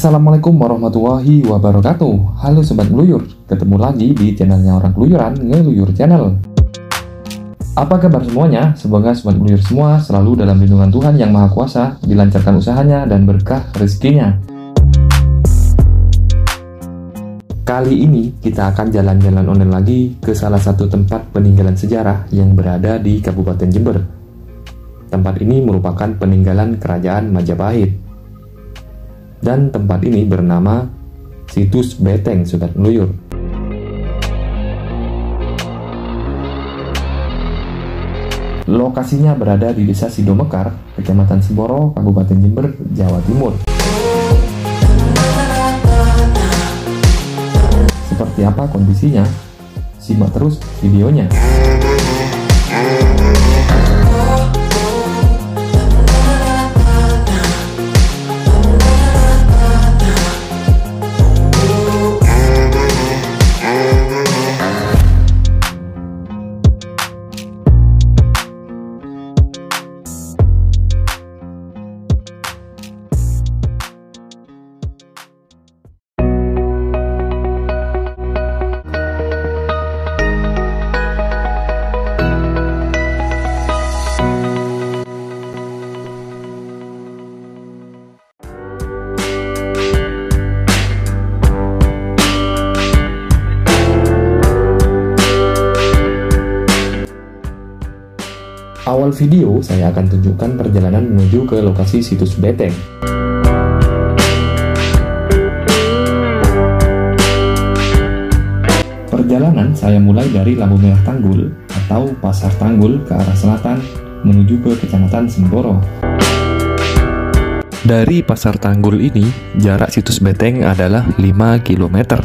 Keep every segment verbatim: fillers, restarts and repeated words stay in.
Assalamualaikum warahmatullahi wabarakatuh. Halo Sobat Ngeluyur, ketemu lagi di channelnya Orang Keluyuran, Ngeluyur Channel. Apa kabar semuanya? Semoga Sobat Ngeluyur semua selalu dalam lindungan Tuhan Yang Maha Kuasa, dilancarkan usahanya dan berkah rezekinya. Kali ini kita akan jalan-jalan online lagi ke salah satu tempat peninggalan sejarah yang berada di Kabupaten Jember. Tempat ini merupakan peninggalan Kerajaan Majapahit. Dan tempat ini bernama Situs Beteng, Sobat Ngeluyur. Lokasinya berada di Desa Sidomekar, Kecamatan Semboro, Kabupaten Jember, Jawa Timur. Seperti apa kondisinya? Simak terus videonya. Awal video, saya akan tunjukkan perjalanan menuju ke lokasi situs Beteng. Perjalanan saya mulai dari Lampu Merah Tanggul atau Pasar Tanggul ke arah selatan menuju ke Kecamatan Semboro. Dari Pasar Tanggul ini, jarak situs Beteng adalah lima kilometer.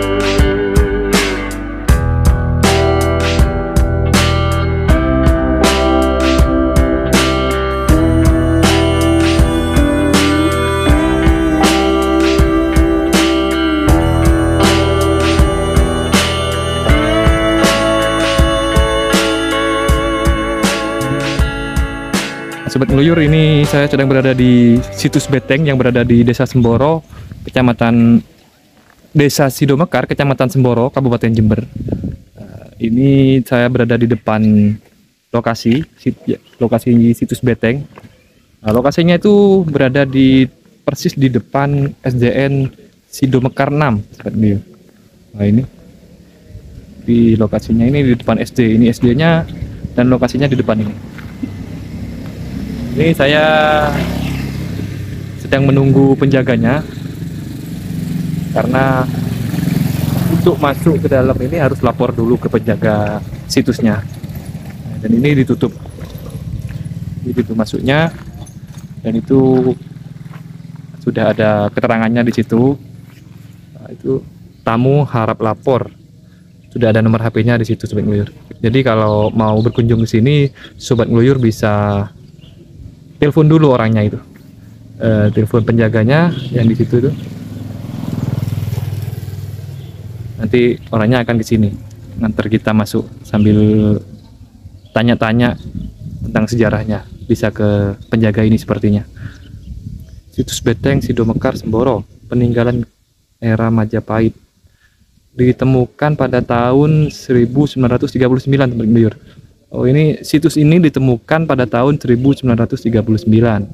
Sobat Ngeluyur, ini saya sedang berada di situs Beteng yang berada di Desa Semboro, Kecamatan Desa Sidomekar, Kecamatan Semboro, Kabupaten Jember. Uh, ini saya berada di depan lokasi sit, ya, lokasi situs Beteng. Nah, lokasinya itu berada di persis di depan S D N Sidomekar enam, Sobat Ngeluyur. Nah, ini di lokasinya ini di depan S D. Ini S D-nya dan lokasinya di depan ini. Ini saya sedang menunggu penjaganya karena untuk masuk ke dalam ini harus lapor dulu ke penjaga situsnya. Dan ini ditutup, ini pintu masuknya, dan itu sudah ada keterangannya di situ. Nah, itu tamu harap lapor. Sudah ada nomor H P-nya di situ, Sobat Ngeluyur. Jadi kalau mau berkunjung ke sini, Sobat Ngeluyur bisa telepon dulu orangnya itu, e, telepon penjaganya yang di situ tuh. Nanti orangnya akan ke sini, nganter kita masuk sambil tanya-tanya tentang sejarahnya. Bisa ke penjaga ini sepertinya. Situs Beteng Sidomekar Semboro, peninggalan era Majapahit, ditemukan pada tahun seribu sembilan ratus tiga puluh sembilan, Teman Ngeluyur. Oh, ini situs ini ditemukan pada tahun seribu sembilan ratus tiga puluh sembilan.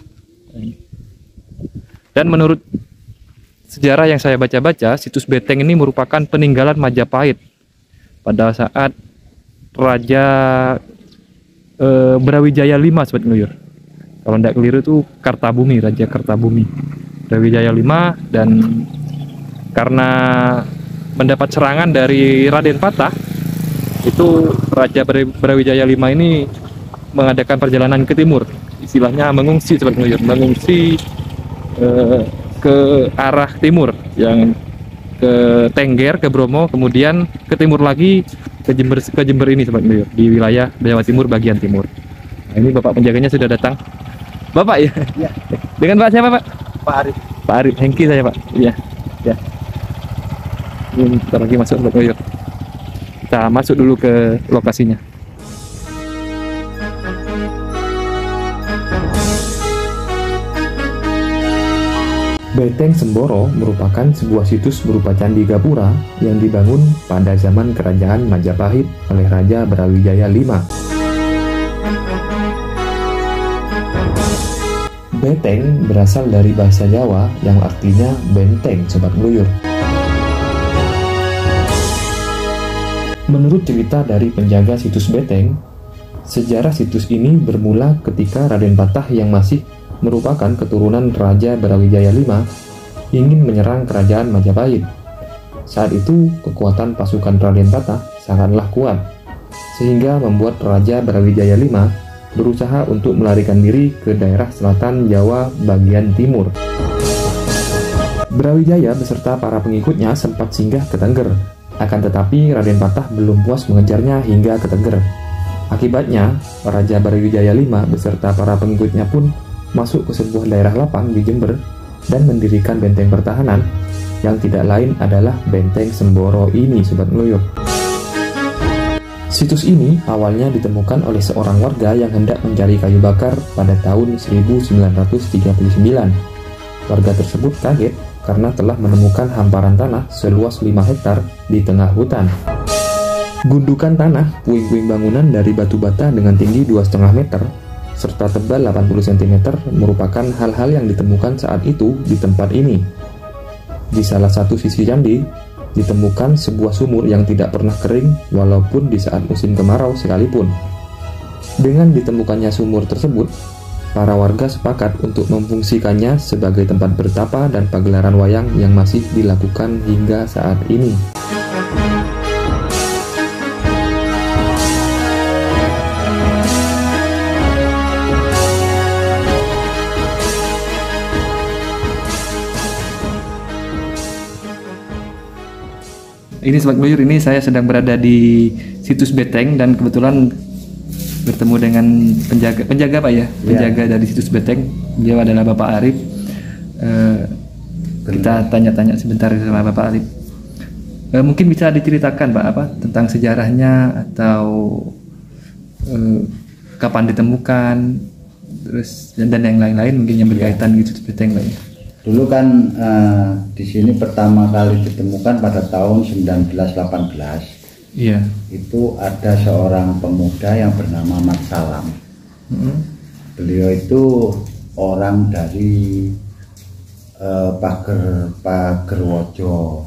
Dan menurut sejarah yang saya baca-baca, situs Beteng ini merupakan peninggalan Majapahit pada saat Raja e, Brawijaya lima, Sobat Ngeluyur. Kalau tidak keliru itu Kartabumi, Raja Kartabumi. Brawijaya lima, dan karena mendapat serangan dari Raden Patah, itu Raja Brawijaya lima ini mengadakan perjalanan ke timur, istilahnya mengungsi, Sobat Ngeluyur, mengungsi eh, ke arah timur, yang ke Tengger, ke Bromo, kemudian ke timur lagi ke Jember, ke Jember ini, Sobat Ngeluyur, di wilayah Jawa Timur bagian timur. Nah, ini Bapak penjaganya sudah datang. Bapak ya? Ya. Dengan Pak siapa, Pak? Pak Arif. Pak Arif, Hengki saya, Pak. Iya. Ya. Ini bentar lagi masuk, Sobat Ngeluyur. Kita masuk dulu ke lokasinya. Beteng Semboro merupakan sebuah situs berupa candi gapura yang dibangun pada zaman Kerajaan Majapahit oleh Raja Brawijaya lima. Beteng berasal dari bahasa Jawa yang artinya benteng, Sobat Ngeluyur. Menurut cerita dari penjaga situs Beteng, sejarah situs ini bermula ketika Raden Patah yang masih merupakan keturunan Raja Brawijaya lima ingin menyerang Kerajaan Majapahit. Saat itu kekuatan pasukan Raden Patah sangatlah kuat, sehingga membuat Raja Brawijaya lima berusaha untuk melarikan diri ke daerah selatan Jawa bagian timur. Brawijaya beserta para pengikutnya sempat singgah ke Tengger, akan tetapi Raden Patah belum puas mengejarnya hingga ke Tengger. Akibatnya, Raja Brawijaya lima beserta para pengikutnya pun masuk ke sebuah daerah lapang di Jember dan mendirikan benteng pertahanan yang tidak lain adalah Benteng Semboro ini, Sobat Ngeluyur. Situs ini awalnya ditemukan oleh seorang warga yang hendak mencari kayu bakar pada tahun seribu sembilan ratus tiga puluh sembilan. Warga tersebut kaget karena telah menemukan hamparan tanah seluas lima hektar di tengah hutan. Gundukan tanah, puing-puing bangunan dari batu bata dengan tinggi dua koma lima meter serta tebal delapan puluh sentimeter merupakan hal-hal yang ditemukan saat itu di tempat ini. Di salah satu sisi candi, ditemukan sebuah sumur yang tidak pernah kering walaupun di saat musim kemarau sekalipun. Dengan ditemukannya sumur tersebut, para warga sepakat untuk memfungsikannya sebagai tempat bertapa dan pagelaran wayang yang masih dilakukan hingga saat ini. Ini Sobat Ngeluyur, ini saya sedang berada di situs Beteng dan kebetulan bertemu dengan penjaga penjaga Pak ya, penjaga ya. Dari situs Beteng. Dia adalah Bapak Arif. Uh, kita tanya-tanya sebentar sama Bapak Arif. Uh, mungkin bisa diceritakan Pak apa tentang sejarahnya atau uh, kapan ditemukan, terus dan, dan yang lain-lain mungkin yang berkaitan ya. Gitu situs Beteng Pak ya. Dulu kan uh, di sini pertama kali ditemukan pada tahun seribu sembilan ratus delapan belas. Iya. Itu ada seorang pemuda yang bernama Mat Salam. Mm-hmm. Beliau itu orang dari uh, Pager Pagerwojo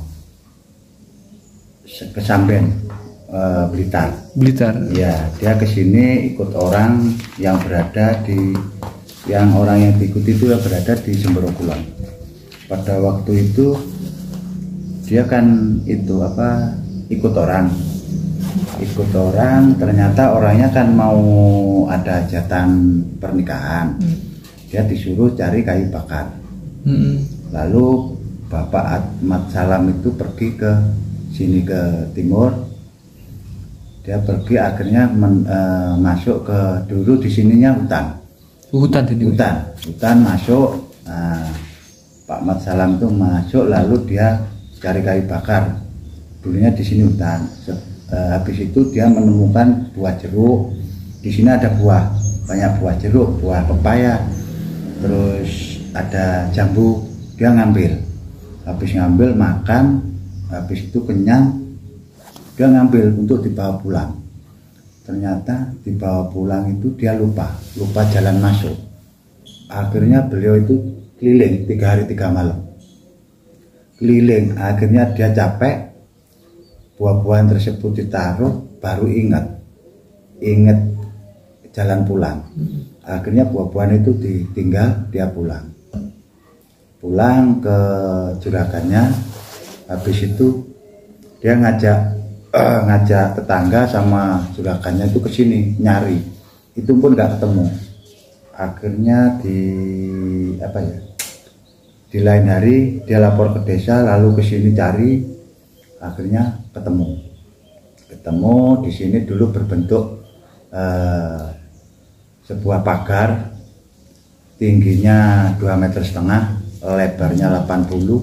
Kesamben, uh, Blitar. Blitar. Ya, dia ke sini ikut orang yang berada di yang orang yang diikuti itu yang berada di Semboro Kulon. Pada waktu itu dia kan itu apa ikut orang ikut orang ternyata orangnya kan mau ada hajatan pernikahan. hmm. Dia disuruh cari kayu bakar. hmm. Lalu Bapak Ahmad Salam itu pergi ke sini ke timur. Dia pergi akhirnya men, e, masuk ke dulu di sininya hutan hutan hutan hutan masuk. Nah, Pak Mat Salam itu masuk lalu dia cari kayu bakar. Dulunya di sini hutan. E, habis itu dia menemukan buah jeruk. Di sini ada buah, banyak buah jeruk, buah pepaya, terus ada jambu. Dia ngambil. Habis ngambil makan, habis itu kenyang, dia ngambil untuk dibawa pulang. Ternyata dibawa pulang itu dia lupa, lupa jalan masuk. Akhirnya beliau itu keliling tiga hari tiga malam. Keliling, akhirnya dia capek. Buah-buahan tersebut ditaruh, baru ingat, ingat jalan pulang. Akhirnya buah-buahan itu ditinggal, dia pulang. Pulang ke juragannya. Habis itu dia ngajak eh, ngajak tetangga sama juragannya itu ke sini nyari. Itu pun nggak ketemu. Akhirnya di apa ya? Di lain hari dia lapor ke desa, lalu ke sini cari, akhirnya ketemu. Ketemu di sini dulu berbentuk eh, sebuah pagar, tingginya dua meter setengah, lebarnya delapan puluh.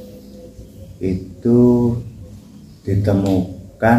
Itu ditemukan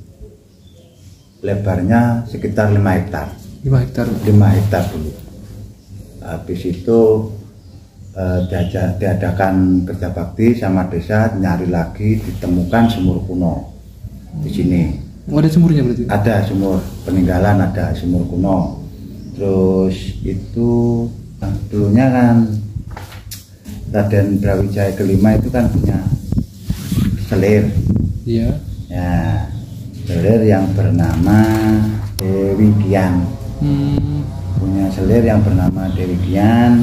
lebarnya sekitar lima hektar. lima hektar. lima hektar dulu. Habis itu eh, diaja- diadakan kerja bakti sama desa, nyari lagi, ditemukan sumur kuno di sini. Oh, ada sumurnya berarti? Ada sumur peninggalan, ada sumur kuno. Terus itu nah, dulunya kan Raden Brawijaya kelima itu kan punya selir. Iya. Ya, selir yang bernama Dewi Kian. Hmm. Punya selir yang bernama Dewi Kian.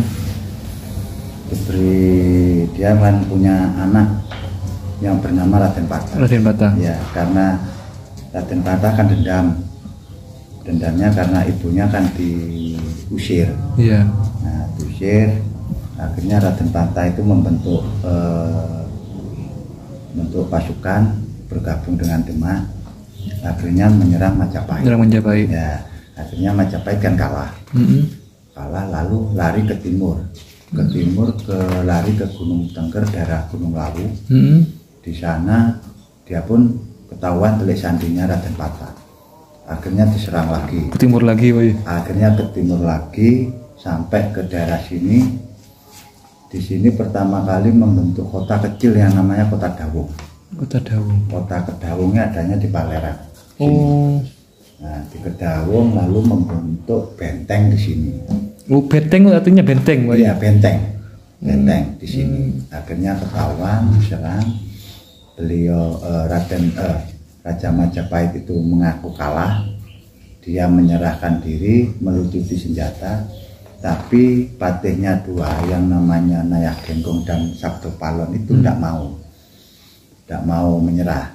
Diberi dia kan punya anak yang bernama Raden Patah. Raden Patah. Ya, karena Raden Patah kan dendam. Dendamnya karena ibunya kan diusir. Iya. Nah, diusir. Akhirnya Raden Patah itu membentuk eh, bentuk pasukan bergabung dengan Demak. Akhirnya menyerang Majapahit. Menyerang Majapahit. Ya, akhirnya Majapahit kan kalah. Mm-hmm. Kalah lalu lari ke timur. Ke timur ke lari ke Gunung Tengger, daerah Gunung Lawu. Mm-hmm. Di sana dia pun ketahuan telik sandinya Raden Patah. Akhirnya diserang lagi. Ke timur lagi, woy. Akhirnya ke timur lagi sampai ke daerah sini. Di sini pertama kali membentuk kota kecil yang namanya Kota Dawung. Kota Dawung. Kota Kedawungnya adanya di Paleran. Sini. Oh. Nah, di Kedawung lalu membentuk benteng di sini. Oh, benteng artinya benteng, woy. Iya, benteng. Benteng di sini. Akhirnya ketahuan diserang. Beliau eh, Raden eh, Raja Majapahit itu mengaku kalah. Dia menyerahkan diri, melucuti senjata. Tapi patihnya dua yang namanya Nayah Genggong dan Sabdo Palon itu tidak hmm. mau. Tidak mau menyerah.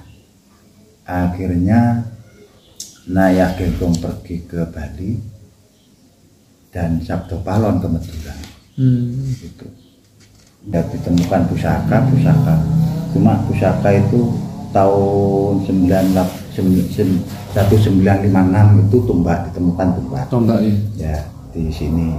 Akhirnya Nayah Genggong pergi ke Bali dan Sabdo Palon ke Madura. Hmm. Itu. Dan ditemukan pusaka, pusaka. Cuma pusaka itu tahun seribu sembilan ratus lima puluh enam itu tumbak, ditemukan tumbak. Tombak ya. Ya, di sini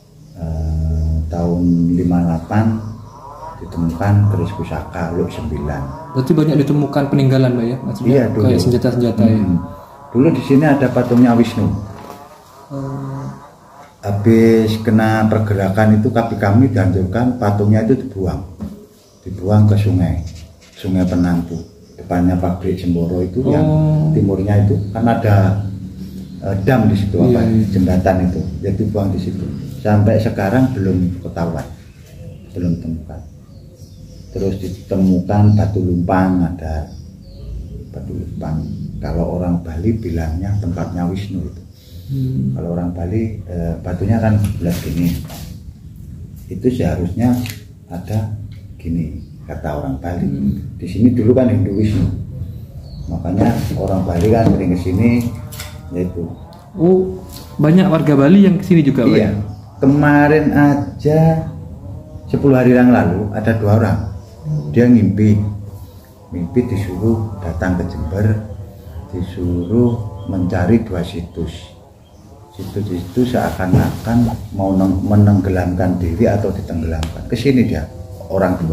eh, tahun lima puluh delapan ditemukan keris pusaka Luk sembilan. Berarti banyak ditemukan peninggalan, Mbak ya? Maksudnya iya, dulu. Kayak senjata-senjata hmm. ya. Dulu di sini ada patungnya Wisnu. Hmm. Habis kena pergerakan itu kaki kami dihancurkan, patungnya itu dibuang. Dibuang ke sungai. Sungai Penampu. Depannya pabrik Semboro itu oh. yang timurnya itu kan ada uh, dam di situ, iya, apa iya. jembatan itu, jadi buang di situ. Sampai sekarang belum ketahuan, belum temukan. Terus ditemukan batu lumpang, ada batu lumpang. Kalau orang Bali bilangnya tempatnya Wisnu itu. Hmm. Kalau orang Bali uh, batunya kan bulat gini, itu seharusnya ada gini. Kata orang Bali. Hmm. Di sini dulu kan Hindu Wisnu. Makanya orang Bali kan sering ke sini yaitu. Oh, banyak warga Bali yang kesini juga, Pak? Iya. Kemarin aja sepuluh hari yang lalu ada dua orang. Dia ngimpi. Mimpi disuruh datang ke Jember, disuruh mencari dua situs. Situs itu seakan-akan mau menenggelamkan diri atau ditenggelamkan. Ke sini dia orang dua.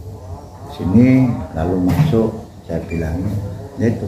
Sini lalu masuk, saya bilangnya ya itu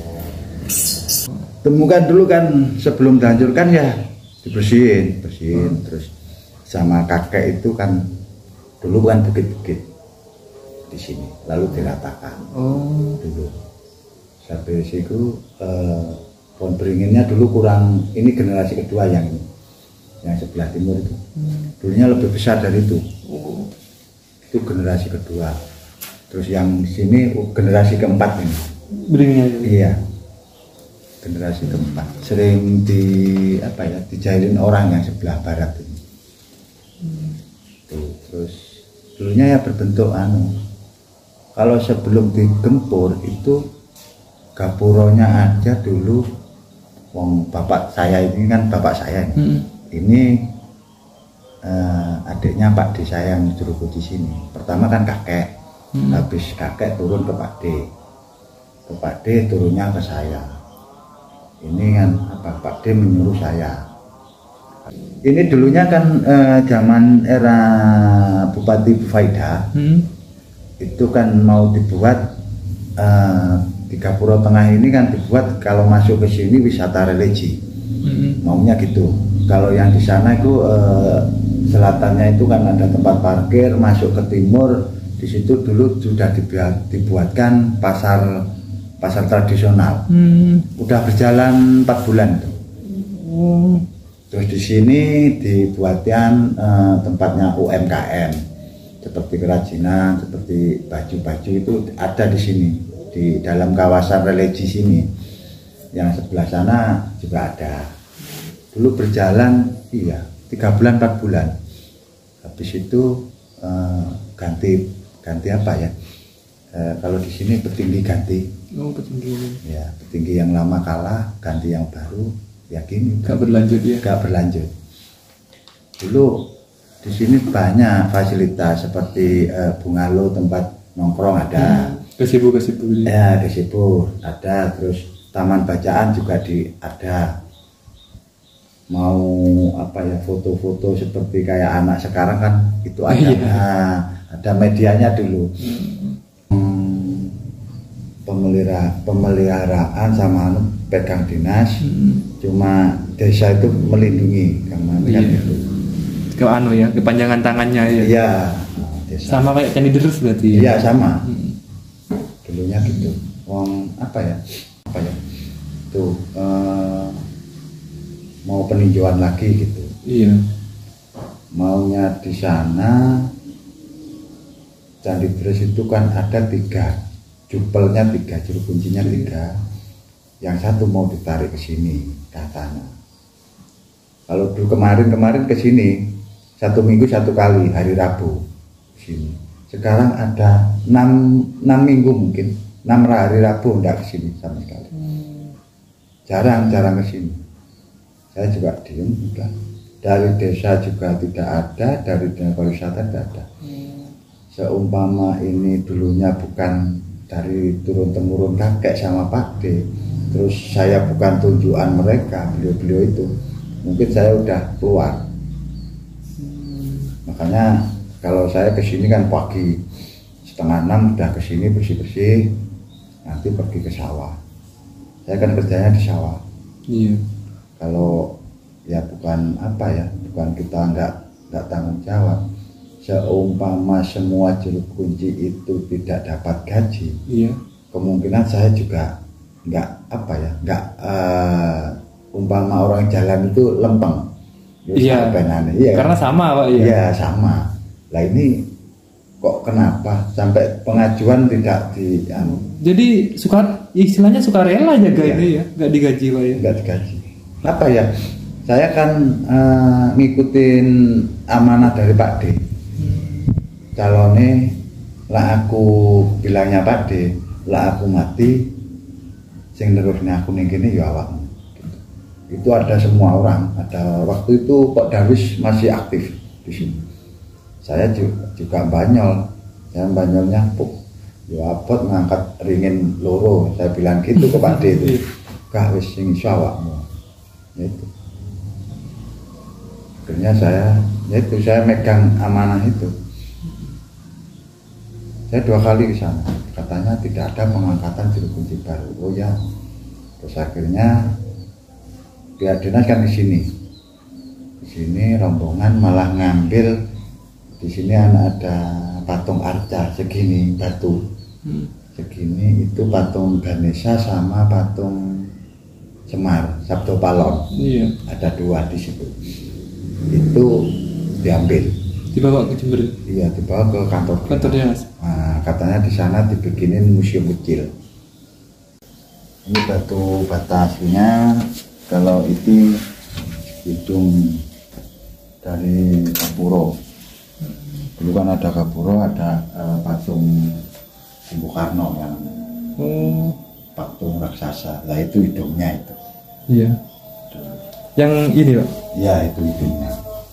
temukan dulu kan sebelum dihancurkan ya dibersihin bersihin hmm. Terus sama kakek itu kan dulu kan bukit-bukit di sini lalu diratakan oh. Dulu sampai situ eh, pohon beringinnya dulu kurang, ini generasi kedua yang ini yang sebelah timur itu hmm. Dulunya lebih besar dari itu oh. Itu generasi kedua. Terus yang di sini generasi keempat ini. Beringnya. Iya. Generasi keempat. Sering di apa ya? Dijailin orang yang sebelah barat ini. Hmm. Tuh, terus dulunya ya berbentuk anu. Kalau sebelum digempur itu gapuronya aja dulu wong bapak saya ini kan bapak saya ini. Hmm. Ini uh, adiknya Pak D saya yang suruh di sini. Pertama kan kakek. Hmm. Habis kakek turun ke Pak D, ke Pak D turunnya ke saya. Ini kan apa Pak D menyuruh saya. Ini dulunya kan eh, zaman era Bupati Bufaida, hmm. Itu kan mau dibuat eh, di Gapura Tengah ini kan dibuat kalau masuk ke sini wisata religi, hmm. Maunya gitu. Kalau yang di sana itu eh, Selatannya itu kan ada tempat parkir, masuk ke timur. Di situ dulu sudah dibuat, dibuatkan pasar pasar tradisional. Hmm. Udah berjalan empat bulan tuh. Hmm. Terus di sini dibuatkan uh, tempatnya U M K M, seperti kerajinan, seperti baju-baju itu ada di sini, di dalam kawasan religi sini. Yang sebelah sana juga ada. Dulu berjalan, iya, tiga bulan, empat bulan. Habis itu uh, ganti ganti apa ya? Uh, kalau di sini petinggi ganti. Oh, petinggi. Ya, petinggi yang lama kalah, ganti yang baru. Ya gini. Gak berlanjut ya? Gak berlanjut. Dulu di sini banyak fasilitas seperti uh, bungalow, tempat nongkrong ada. Gazebo, gazebo. Ya, gazebo ada. Terus taman bacaan juga di ada. Mau apa ya, foto-foto seperti kayak anak sekarang kan itu ada. Iya. Nah, ada medianya dulu. Hmm. Hmm, pemelihara pemeliharaan sama anu pegang dinas. Hmm. Cuma desa itu melindungi karena iya. Kan itu. Ke anu ya, kepanjangan tangannya ya. Iya. Desa. Sama kayak Candi Deres berarti. Ya? Iya, sama. Hmm. Dulunya gitu. Wong apa ya? Apa ya? Tuh uh, mau peninjauan lagi gitu. Iya. Maunya di sana Candi Deres itu kan ada tiga, jupelnya tiga, juru kuncinya tiga. Yang satu mau ditarik ke sini katanya. Kalau dulu kemarin-kemarin ke sini satu minggu satu kali, hari Rabu sini. Sekarang ada enam enam minggu mungkin, enam hari Rabu enggak ke sini sama sekali. Jarang-jarang ke sini. Saya juga diem udah. Dari desa juga tidak ada, dari dinas pariwisata tidak ada. Seumpama ini dulunya bukan dari turun temurun kakek sama Pak D, terus saya bukan tunjukan mereka, beliau-beliau itu, mungkin saya udah keluar. Makanya kalau saya kesini kan pagi setengah enam udah kesini bersih-bersih, nanti pergi ke sawah. Saya kan kerjanya di sawah. Iya. Kalau ya bukan apa ya, bukan kita nggak nggak tanggung jawab. Seumpama semua juru kunci itu tidak dapat gaji, iya. Kemungkinan saya juga nggak apa ya, nggak uh, umpama orang jalan itu lempeng. Iya. Iya. Karena sama Pak. Iya. Iya sama. Lah ini kok kenapa sampai pengajuan tidak di anu. Jadi suka istilahnya sukarela jaga iya. Ini ya, nggak digaji Pak ya. Nggak digaji. Apa ya? Saya kan uh, ngikutin amanah dari Pak D. Calonnya lah aku bilangnya Pak D, lah aku mati, sing nerusnya aku ning kene ya awakmu. Gitu. Itu ada semua orang. Ada waktu itu Pak Darwis masih aktif di sini. Saya juga, juga banyol, saya banyolnya puk. Ya abot ngangkat ringin loro. Saya bilang gitu ke Pak D itu. Gak wis sing iso awakmu. Itu. Akhirnya saya, itu saya megang amanah itu. Saya dua kali ke sana, katanya tidak ada pengangkatan juru kunci baru. Oh ya, terus akhirnya pihak dinas kan di sini, di sini rombongan malah ngambil di sini ada patung arca segini batu, hmm. segini itu patung Ganesha sama patung Semar Sabto Palon, iya. Ada dua di situ, itu diambil. Dibawa ke Jember? Iya, dibawa ke kantor. Kantornya. Nah, katanya di sana dibikinin museum kecil. Ini batu bata aslinya. Kalau itu hidung dari Kapuro. Dulu kan ada Kapuro, ada uh, patung Bung Karno yang oh. patung raksasa. Lah itu hidungnya itu. Iya. Dulu. Yang ini Pak? Iya, itu hidungnya.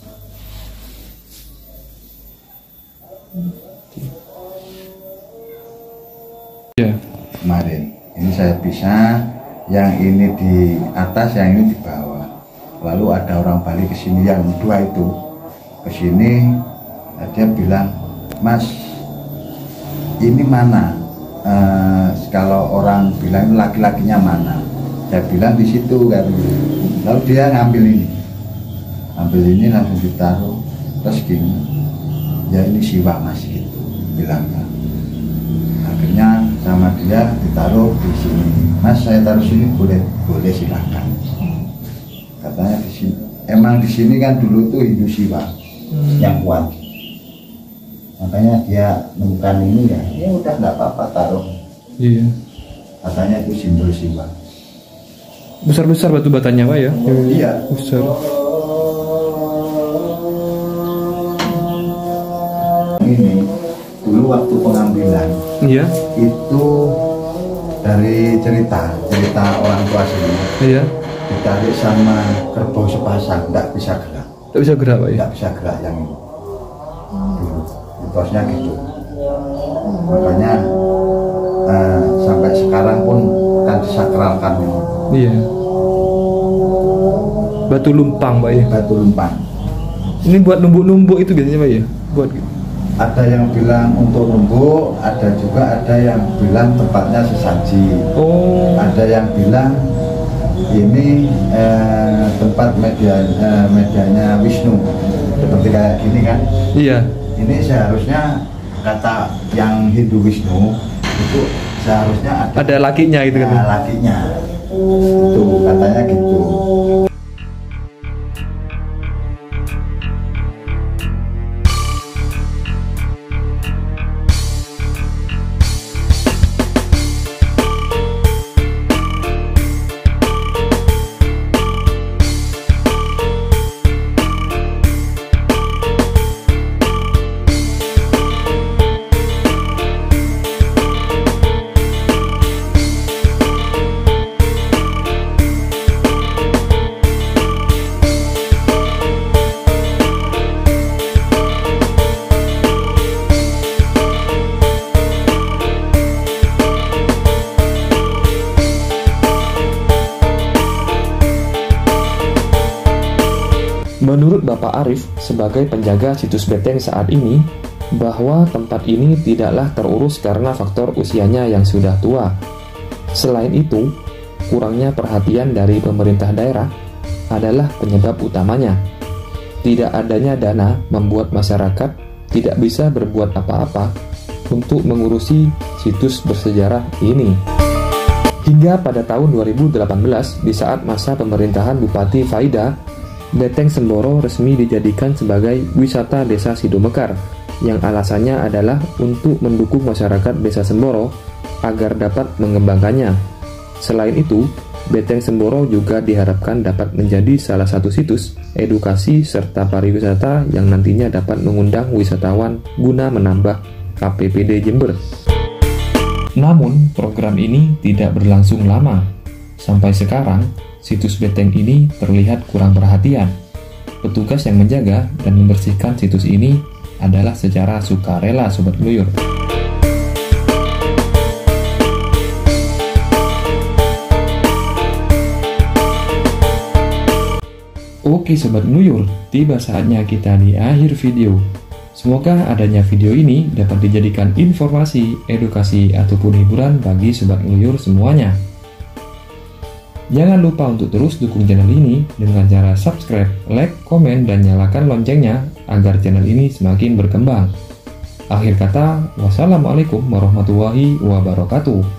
Ya. Kemarin ini saya pisah, yang ini di atas, yang ini di bawah. Lalu ada orang Bali kesini yang dua itu kesini, dia bilang, Mas, ini mana? Uh, kalau orang bilang laki-lakinya mana? Saya bilang di situ kan. Lalu dia ngambil ini, ambil ini langsung ditaruh. terus gini, ya ini siwa mas gitu bilangnya. Akhirnya sama dia ditaruh di sini, mas saya taruh sini boleh, boleh silakan. Katanya di sini, emang di sini kan dulu tuh Hindu Siwa hmm. yang kuat, makanya dia menemukan ini ya, ya udah nggak apa-apa taruh. Iya. Katanya itu simbol Siwa. Besar-besar batu batanya pak ya? Iya. Besar. Ini dulu waktu pengambilan. Iya. Itu dari cerita cerita orang tua sendiri. Iya. Ditarik sama kerbau sepasang, nggak bisa gerak. Nggak bisa gerak pak ya? Nggak bisa gerak yang ini. Dulu, mitosnya gitu. Makanya uh, sampai sekarang pun kan disakralkan ini. Iya. Batu lumpang pak ya? Batu lumpang. Ini buat numbuk-numbuk itu biasanya pak ya? Buat. Ada yang bilang untuk numbuk, ada juga ada yang bilang tempatnya sesaji. Oh. Ada yang bilang ini eh, tempat media eh, medianya Wisnu, seperti kayak gini kan? Iya. Ini seharusnya kata yang Hindu Wisnu itu seharusnya ada, ada lakinya gitu kan? Nah, lakinya itu katanya gitu. Menurut Bapak Arif sebagai penjaga situs Beteng saat ini, bahwa tempat ini tidaklah terurus karena faktor usianya yang sudah tua. Selain itu, kurangnya perhatian dari pemerintah daerah adalah penyebab utamanya. Tidak adanya dana membuat masyarakat tidak bisa berbuat apa-apa untuk mengurusi situs bersejarah ini. Hingga pada tahun dua ribu delapan belas, di saat masa pemerintahan Bupati Faida, Beteng Semboro resmi dijadikan sebagai wisata desa Sidomekar, yang alasannya adalah untuk mendukung masyarakat desa Semboro agar dapat mengembangkannya. Selain itu, Beteng Semboro juga diharapkan dapat menjadi salah satu situs edukasi serta pariwisata yang nantinya dapat mengundang wisatawan guna menambah K P P D Jember. Namun, program ini tidak berlangsung lama. Sampai sekarang, situs Beteng ini terlihat kurang perhatian. Petugas yang menjaga dan membersihkan situs ini adalah secara sukarela Sobat Gluyur. Oke Sobat Gluyur, tiba saatnya kita di akhir video. Semoga adanya video ini dapat dijadikan informasi, edukasi, ataupun hiburan bagi Sobat Gluyur semuanya. Jangan lupa untuk terus dukung channel ini dengan cara subscribe, like, komen, dan nyalakan loncengnya agar channel ini semakin berkembang. Akhir kata, wassalamualaikum warahmatullahi wabarakatuh.